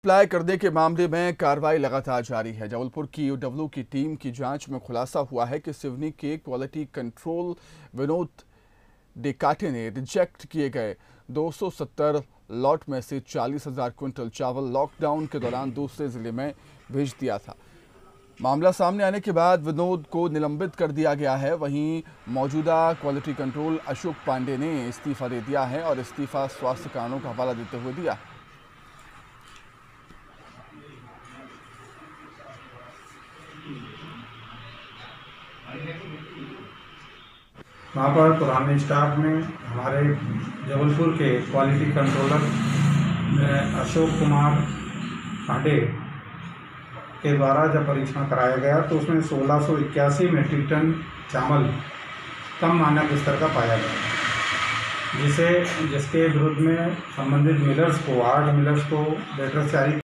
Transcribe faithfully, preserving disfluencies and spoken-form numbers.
Supply करने के मामले में कार्रवाई लगातार जारी है। जबलपुर की यूडब्ल्यू की टीम की जांच में खुलासा हुआ है कि सिवनी के क्वालिटी कंट्रोल विनोद डेकाटे ने रिजेक्ट किए गए दो सौ सत्तर लॉट में से चालीस हजार क्विंटल चावल लॉकडाउन के दौरान दूसरे जिले में भेज दिया था। मामला सामने आने के बाद विनोद को निलंबित कर दिया गया है। वहीं मौजूदा क्वालिटी कंट्रोल अशोक पांडे ने इस्तीफा दे दिया है और इस्तीफा स्वास्थ्य कारणों का हवाला देते हुए दिया। वहाँ पर पुराने स्टाफ में हमारे जबलपुर के क्वालिटी कंट्रोलर अशोक कुमार पांडे के द्वारा जब परीक्षण कराया गया तो उसमें सोलह सौ इक्यासी मीट्रिक टन चावल कम मानक स्तर का पाया गया, जिसे जिसके विरुद्ध में संबंधित मिलर्स को आठ मिलर्स को लेटर जारी